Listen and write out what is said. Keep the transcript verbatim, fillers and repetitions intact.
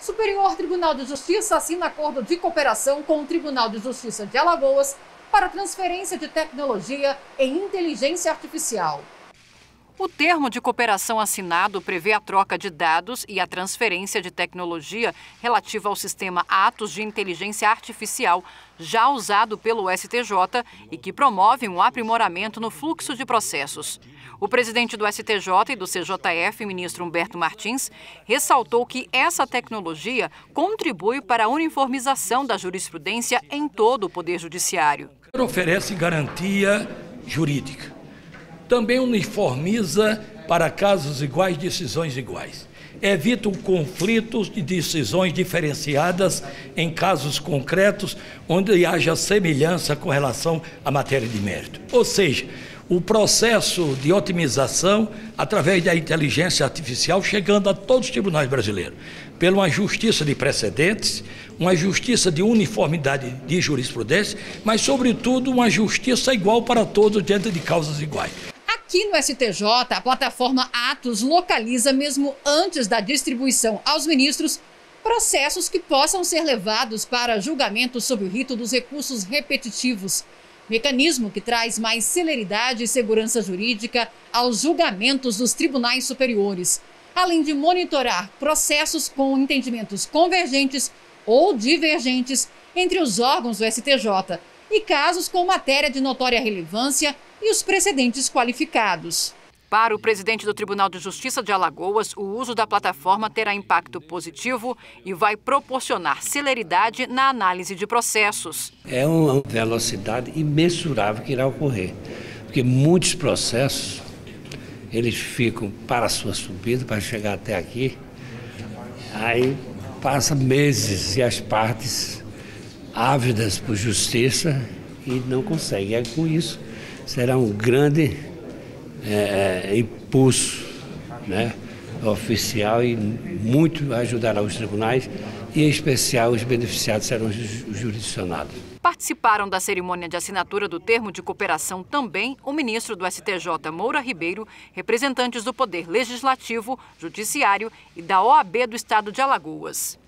Superior Tribunal de Justiça assina acordo de cooperação com o Tribunal de Justiça de Alagoas para transferência de tecnologia em inteligência artificial. O termo de cooperação assinado prevê a troca de dados e a transferência de tecnologia relativa ao sistema Atos de Inteligência Artificial, já usado pelo S T J e que promove um aprimoramento no fluxo de processos. O presidente do S T J e do C J F, ministro Humberto Martins, ressaltou que essa tecnologia contribui para a uniformização da jurisprudência em todo o Poder Judiciário. Oferece garantia jurídica. Também uniformiza para casos iguais, decisões iguais. Evita o conflito de decisões diferenciadas em casos concretos, onde haja semelhança com relação à matéria de mérito. Ou seja, o processo de otimização através da inteligência artificial chegando a todos os tribunais brasileiros, pela uma justiça de precedentes, uma justiça de uniformidade de jurisprudência, mas, sobretudo, uma justiça igual para todos diante de causas iguais. Aqui no S T J, a plataforma Atos localiza, mesmo antes da distribuição aos ministros, processos que possam ser levados para julgamento sob o rito dos recursos repetitivos. Mecanismo que traz mais celeridade e segurança jurídica aos julgamentos dos tribunais superiores, além de monitorar processos com entendimentos convergentes ou divergentes entre os órgãos do S T J e casos com matéria de notória relevância e os precedentes qualificados. Para o presidente do Tribunal de Justiça de Alagoas, o uso da plataforma terá impacto positivo e vai proporcionar celeridade na análise de processos. É uma velocidade imensurável que irá ocorrer, porque muitos processos, eles ficam para a sua subida, para chegar até aqui, aí passa meses e as partes ávidas por justiça e não conseguem. E com isso será um grande é, impulso, né, oficial e muito ajudará os tribunais e, em especial, os beneficiados serão os jurisdicionados. Participaram da cerimônia de assinatura do termo de cooperação também o ministro do S T J, Moura Ribeiro, representantes do Poder Legislativo, Judiciário e da O A B do Estado de Alagoas.